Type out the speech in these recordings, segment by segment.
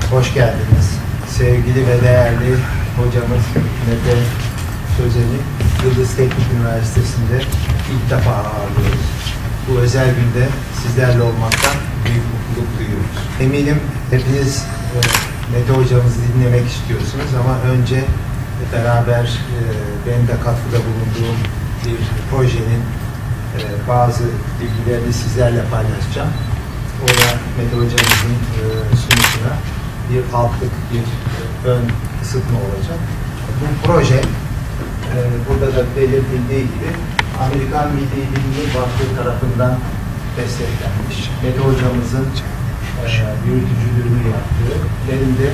Hoş geldiniz. Sevgili ve değerli hocamız Mete Sözen'i Yıldız Teknik Üniversitesi'nde ilk defa ağırlıyoruz. Bu özel günde sizlerle olmaktan büyük mutluluk duyuyoruz. Eminim hepiniz Mete hocamızı dinlemek istiyorsunuz ama önce beraber benim de katkıda bulunduğum bir projenin bazı bilgilerini sizlerle paylaşacağım. Orada Mete hocamızın sunuşuna bir altlık, bir ön ısıtma olacak. Bu proje burada da belirtildiği gibi Amerikan Milli Bilimler Vakfı tarafından desteklenmiş. Mete hocamızın yürütücülüğünü yaptığı, benim de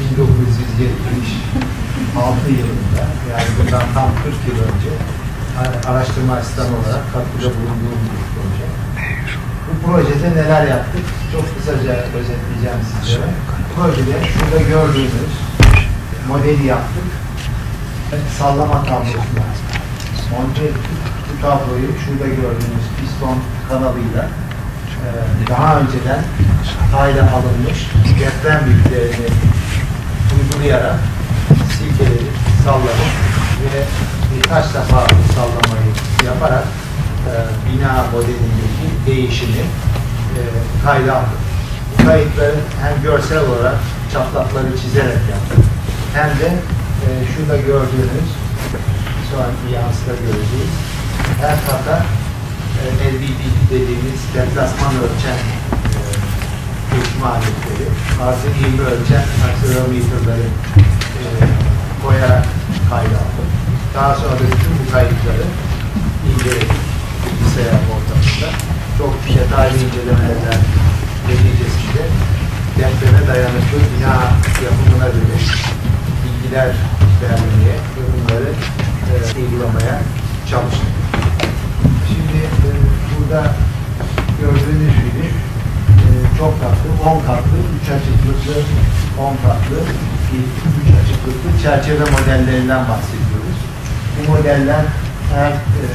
1976 yılında, yani bundan tam 40 yıl önce araştırma asistanı olarak katkıda bulunduğum bir proje. Bu projede neler yaptık? Çok kısaca özetleyeceğim sizlere. Projede şurada gördüğünüz modeli yaptık. Sallama tablosuna monte ettik. Bu tabloyu şurada gördüğünüz piston kanalıyla daha önceden kayda alınmış deprem yüklerini uygulayarak silkeleri salladık ve birkaç defa sallamayı yaparak bina modelindeki değişimi kayda aldık. Bu kayıtları hem görsel olarak çatlakları çizerek yaptık, hem de şurada gördüğünüz, sonraki yansıda göreceğiz, her kata LVD dediğimiz deplasman ölçen ölçme aletleri, artı ivme ölçen akselerometrleri koyarak kayda aldık. Daha sonra da bütün bu kayıtları inceledik bilgisayar ortamında. Çok detaylı incelemeler neticesinde depreme dayanıklı bina yapımına dönük bilgiler vermeye ve bunları uygulamaya çalıştık. Şimdi burada gördüğünüz gibi çok katlı, 10 katlı, 3 açıklıklı, 10 katlı, 3 açıklıklı çerçeve modellerinden bahsediyoruz. Bu modeller her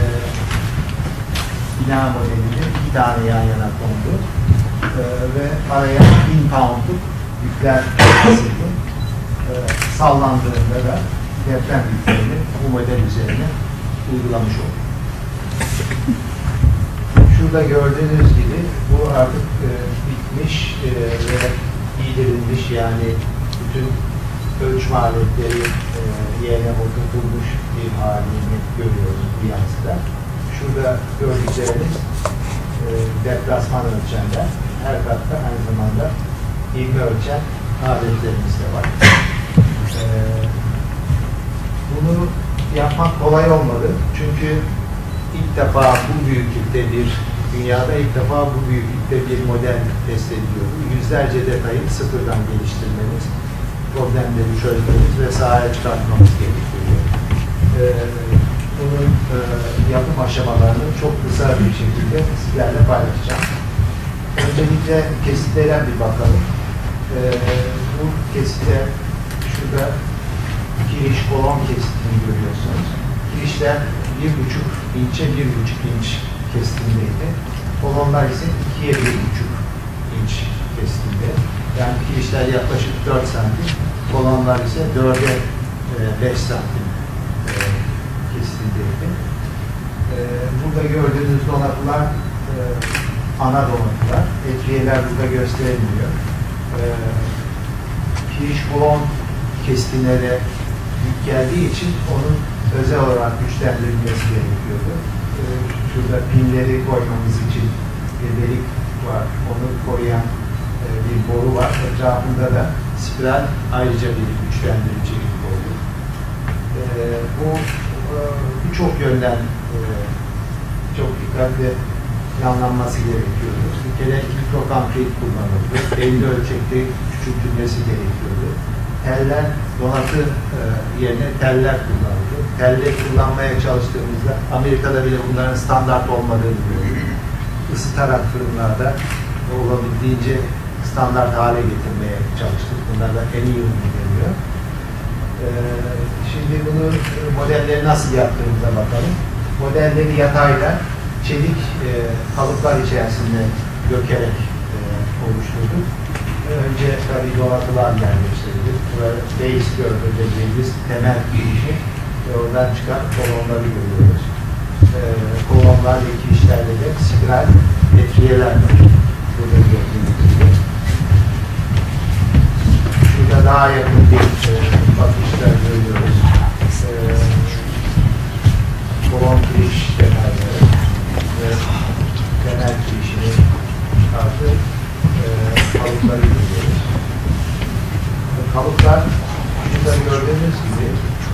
bina modelinde 2 tane yan yana kondu ve araya 1000 poundluk yükler kesildi. Sallandığında da deprem yüklerini bu model üzerine uygulamış olduk. Şurada gördüğünüz gibi bu artık bitmiş ve giydirilmiş, yani bütün ölçme aletleri yerine oturtulmuş bir halini görüyoruz bu yansıda. Şurada gördükleriniz deplasman ölçenler, her katta aynı zamanda ivme ölçen aletlerimiz de var. Bunu yapmak kolay olmadı. Çünkü ilk defa bu büyüklükte dünyada ilk defa bu büyüklükte bir model test ediliyordu. Yüzlerce detayı sıfırdan geliştirmeniz, problemleri çözmeniz ve sahaya çıkartmamız gerekiyor. Bunun yapım aşamalarını çok kısa bir şekilde sizlerle paylaşacağım. Öncelikle kesitlere bir bakalım. Bu kesitte şurada kiriş kolon kesitini görüyorsunuz. Kirişler 1,5 inçe 1,5 inç kesitindeydi. Kolonlar ise 2'ye 1,5 inç kesitinde. Yani kirişler yaklaşık 4 santim, kolonlar ise 4'e 5 santim kesitindeydi. Burada gördüğünüz donatılar ana donatılar. Etkiyeler burada gösterilmiyor. Kiriş kolon kesitine yük geldiği için onun özel olarak güçlendirilmesi gerekiyordu. Şurada pinleri koymamız için bir delik var. Onu koruyan bir boru var. Etrafında da spiral ayrıca bir güçlendirici boru. Bu birçok yönden çok dikkatli planlanması gerekiyordu. Bir kere mikrokonkrit kullanıldı. Belli ölçekte küçültülmesi gerekiyordu. Teller, donatı yerine teller kullanıldı. Telleri kullanmaya çalıştığımızda Amerika'da bile bunların standart olmadığını görüyoruz. Isıtarak fırınlarda olabildiğince standart hale getirmeye çalıştık. Bunlarla en iyi uyguluyor. Şimdi bunu modelleri nasıl yaptığımıza bakalım. Modelleri yatayla çelik kalıplar içerisinde dökerek oluşturduk. Önce tabii donatılar yerleştirildi. Burada base gördü dediğimiz temel girişi ve oradan çıkan kolonları görüyoruz. Kolonlar ve girişlerde de spiral etkiyeler var. Burada gördüğünüz gibi. Şurada daha yakın bir bakışlar görüyoruz. Kolon giriş temelleri ve temel girişini artı kalıpları görüyoruz. Kalıplar şurada gördüğünüz gibi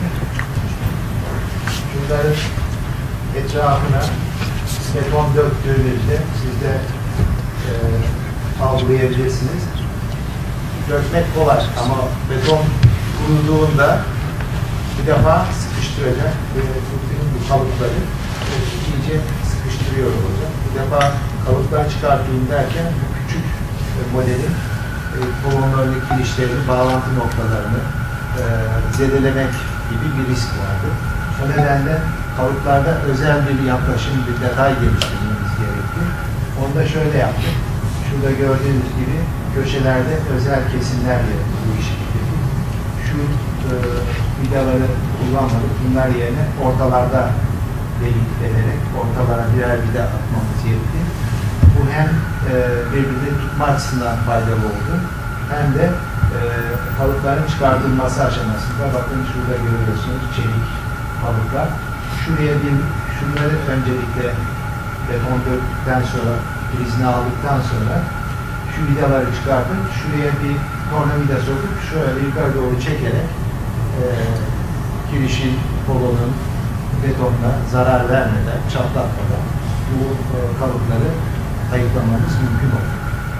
şunların etrafına beton döktüğünüzde siz de algılayabilirsiniz. Dökmek kolay ama beton kuruduğunda bir defa sıkıştıracak ve bu kalıpları iyice sıkıştırıyor olacak. Bir defa kalıptan çıkartayım derken bu küçük modelin kolonlarını, kirişlerini, bağlantı noktalarını zedelemek gibi bir risk vardı. O nedenle kalıplarda özel bir yaklaşım, bir detay geliştirmemiz gerekti. Onu da şöyle yaptık. Şurada gördüğünüz gibi köşelerde özel kesimlerle bu işi bitirdik. Şu vidaları kullanmadık. Bunlar yerine ortalarda delik ederek ortalara birer vida atmamız yetti. Bu hem birbirini tutma açısından faydalı oldu. Hem de kalıpların çıkartılması aşamasında bakın şurada görüyorsunuz çelik kalıplar. Şunları öncelikle beton döktükten sonra prizini aldıktan sonra şu vidaları çıkartıp şuraya bir tornavida sokup şöyle yukarı doğru çekerek girişin, kolonun betonla zarar vermeden, çatlatmadan bu kalıpları ayıklamamız mümkün olur.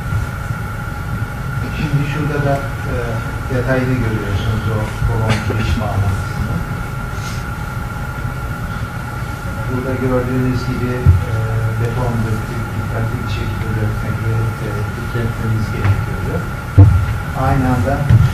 Şimdi şurada da detayını görüyorsunuz o kolon giriş bağlantısını. Burada gördüğünüz gibi beton döktük, dikkatli bir şekilde dökmek ve titretmemiz gerekiyordu. Aynı anda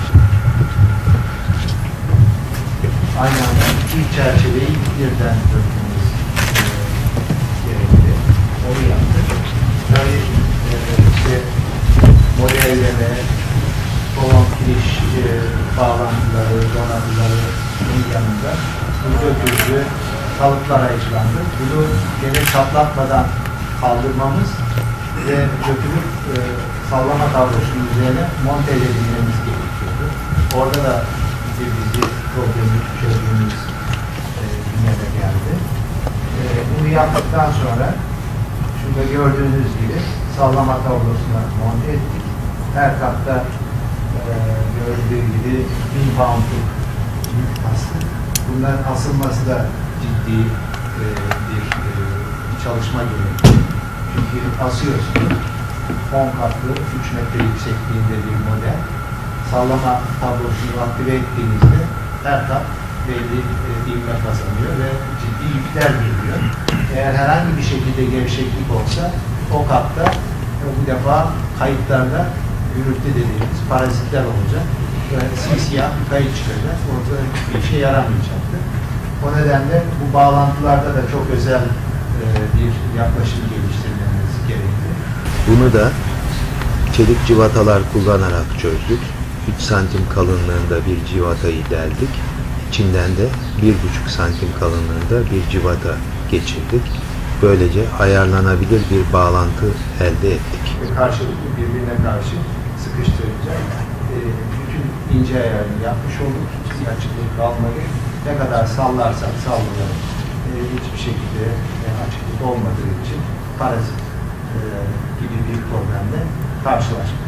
iki çerçeveyi birden dökmemiz gerekti. Onu yaptık. Tabii işte modelleme, kolon giriş bağlantıları, donatıların yanında bu döküldü, kalıplar ayıklandı. Bunu gene çatlatmadan kaldırmamız ve dökülüp sallama tablosunun üzerine monte edilmemiz gerekiyordu. Orada da bizi problemi çözdüğümüz günlere geldi. Bunu yaptıktan sonra şurada gördüğünüz gibi sallama tablosuna monte ettik. Her katta gördüğü gibi 1000 poundluk yük astık. Bunların asılması da ciddi bir çalışma gerekiyor. Çünkü asıyorsunuz 10 katlı 3 metre yüksekliğinde bir model. Sallama tablosunu aktive ettiğinizde her kat belli ivme kazanıyor ve ciddi yükler geliyor. Eğer herhangi bir şekilde gevşeklik olsa o katta bu defa kayıtlarda gürültü dediğimiz parazitler olacak. Simsiyah bir kayıt çıkacak. Orada hiçbir işe yaramayacaktır. O nedenle bu bağlantılarda da çok özel bir yaklaşım geliştirmemiz gerekli. Bunu da çelik civatalar kullanarak çözdük. 3 santim kalınlığında bir civatayı deldik. İçinden de 1,5 santim kalınlığında bir civata geçirdik. Böylece ayarlanabilir bir bağlantı elde ettik. Karşılıklı birbirine karşı sıkıştıracak. Bütün ince ayarını yapmış olduk. Hiçbir açıklık kalmadı. Ne kadar sallarsak sallayalım. Hiçbir şekilde açıklık olmadığı için parazit gibi bir problemle karşılaştık.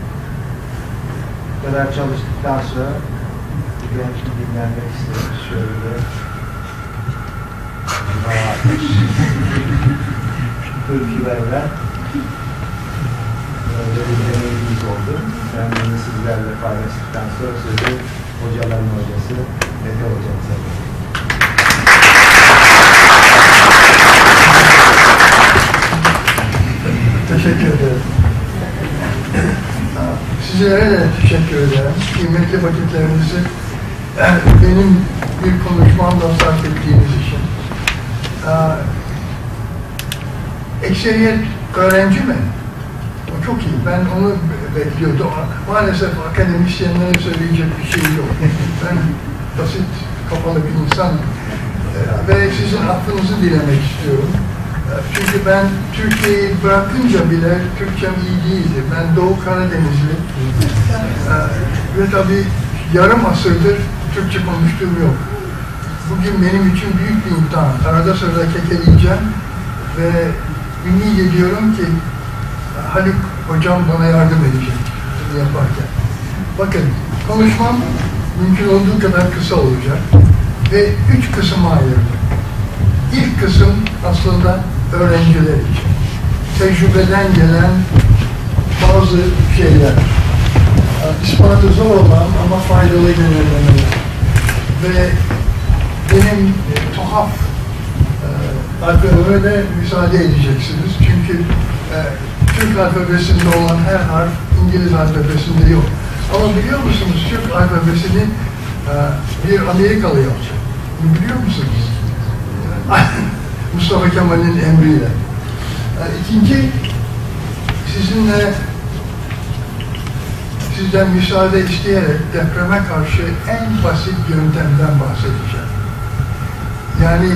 Bu kadar çalıştıktan sonra ben dinlenmek istedim. Şöyle Türkiye'lerle böyle bir deneyimimiz oldu. Ben bunu sizlerle paylaştıktan sonra sözü hocaların hocası Mete hocamıza veriyorum. Teşekkür ederim. Sizlere de teşekkür ederim. Kıymetli vakitlerinizi benim bir konuşmamla sarf ettiğiniz için. Ekseriyet öğrenci mi? O çok iyi. Ben onu bekliyordu. Maalesef akademisyenlere söyleyecek bir şey yok. Ben basit kapalı bir insanım. Ve sizin affınızı dilemek istiyorum. Çünkü ben Türkiye'yi bırakınca bile Türkçem iyi değildi. Ben Doğu Karadenizli. Ve tabii yarım asırdır Türkçe konuştuğum yok. Bugün benim için büyük bir imtihan. Arada sırada kekeleyeceğim ve ümit ediyorum ki Haluk hocam bana yardım edecek bunu yaparken. Bakın, konuşmam mümkün olduğu kadar kısa olacak ve 3 kısma ayırdım. İlk kısım aslında öğrenciler için. Tecrübeden gelen bazı şeyler. İspatı zor olan ama faydalı genellemeler. Ve benim tuhaf alfabeme de müsaade edeceksiniz. Çünkü Türk alfabesinde olan her harf İngiliz alfabesinde yok. Ama biliyor musunuz Türk alfabesini bir Amerikalı yaptı. Biliyor musunuz? Mustafa Kemal'in emriyle. İkinci, sizden müsaade isteyerek depreme karşı en basit yöntemden bahsedeceğim. Yani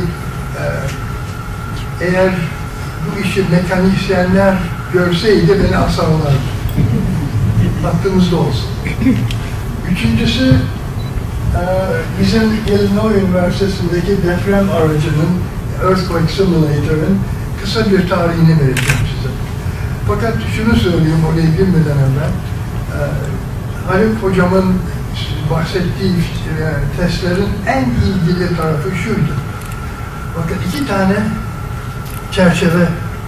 eğer bu işi mekanisyenler görseydi beni asarlardı. Aklınızda olsun. Üçüncüsü, bizim Illinois Üniversitesi'ndeki deprem aracının, Earthquake Simulator'ın kısa bir tarihini vereceğim size. Fakat şunu söyleyeyim oraya girmeden evvel, Haluk hocamın bahsettiği testlerin en ilgili tarafı şuydu. Bakın 2 tane çerçeve.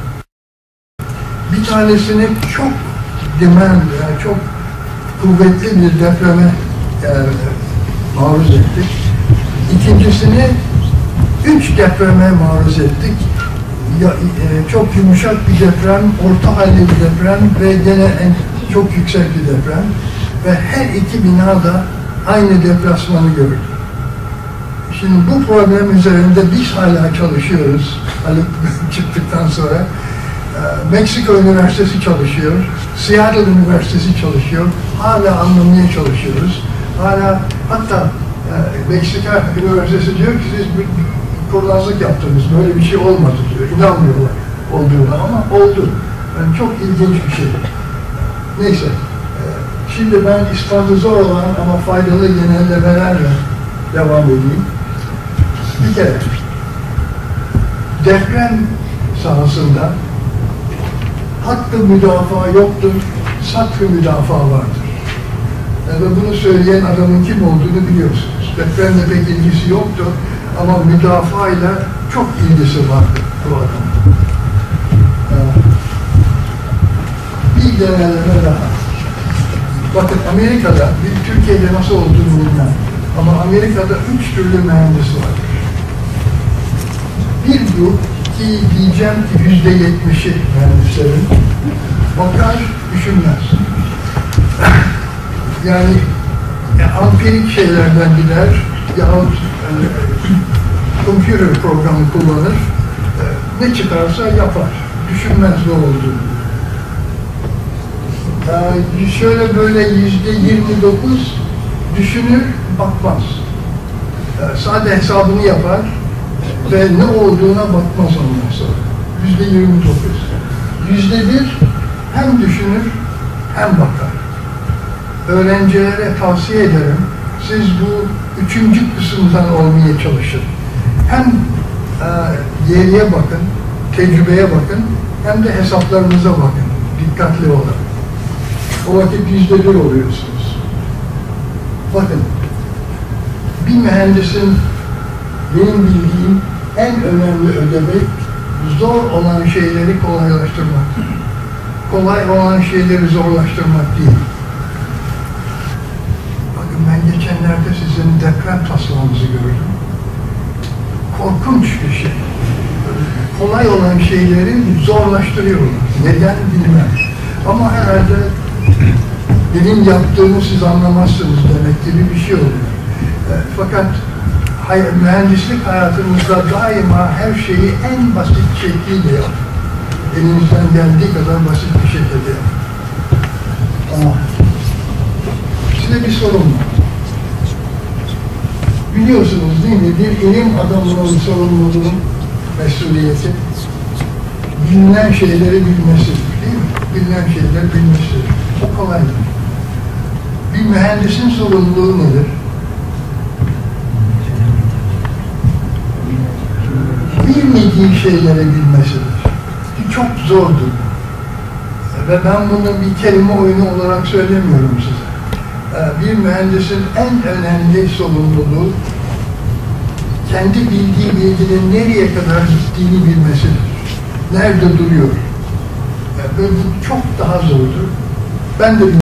Bir tanesini çok yani çok kuvvetli bir depreme maruz ettik. İkincisini 3 depreme maruz ettik. Çok yumuşak bir deprem, orta halli bir deprem ve gene çok yüksek bir deprem. Ve her iki bina da aynı deplasmanı gördü. Şimdi bu problem üzerinde biz hala çalışıyoruz. Haluk çıktıktan sonra. Meksika Üniversitesi çalışıyor, Seattle Üniversitesi çalışıyor. Hala anlamaya çalışıyoruz. Hatta Meksika Üniversitesi diyor ki siz bir kurnazlık yaptınız, böyle bir şey olmadı diyor. İnanmıyorlar olduğuna ama oldu. Yani çok ilginç bir şey. Neyse. Şimdi ben ispatı zor olan ama faydalı genellemelerle devam edeyim. Bir kere, deprem sahasında hakkı müdafaa yoktur, sakkı müdafaa vardır. Ve bunu söyleyen adamın kim olduğunu biliyorsunuz. Depremle pek ilgisi yoktu ama müdafaa ile çok ilgisi vardı bu adamın. Bir genelleme daha. Bakın Amerika'da, Türkiye'de nasıl olduğunu bilmem ama Amerika'da 3 türlü mühendis vardır. Bir grup ki diyeceğim ki %70'i mühendislerin bakar, düşünmez. Yani ampirik şeylerden gider yahut computer programı kullanır, ne çıkarsa yapar. Düşünmez ne olduğunu. Şöyle böyle %29 düşünür, bakmaz. Sadece hesabını yapar ve ne olduğuna bakmaz ondan sonra. %29. %1 hem düşünür hem bakar. Öğrencilere tavsiye ederim, siz bu 3. kısımdan olmaya çalışın. Hem geriye bakın, tecrübeye bakın, hem de hesaplarınıza bakın, dikkatli olun. O vakit %1 oluyorsunuz. Bakın, bir mühendisin benim bildiğim en önemli ödevi zor olan şeyleri kolaylaştırmak. Kolay olan şeyleri zorlaştırmak değil. Bakın ben geçenlerde sizin deprem taslağınızı gördüm. Korkunç bir şey. Kolay olan şeyleri zorlaştırıyorlar. Neden bilmem. Ama herhalde benim yaptığımı siz anlamazsınız demek gibi bir şey oluyor. Fakat mühendislik hayatımızda daima her şeyi en basit şekliyle yapın. Elinizden geldiği kadar basit bir şekilde yapın. Size bir sorum var. Biliyorsunuz değil mi? Bir ilim adamının sorumluluğu, mesuliyeti bilinen şeyleri bilmesidir, değil mi? Bilinen şeyleri bilmesidir. O kolaydır. Bir mühendisin sorumluluğu nedir? Bilmediği şeyleri bilmesidir. Çok zordur. Ve ben bunu bir kelime oyunu olarak söylemiyorum size. Bir mühendisin en önemli sorumluluğu kendi bildiği bilginin nereye kadar gittiğini bilmesidir. Nerede duruyor? Böyle çok daha zordur. Ben de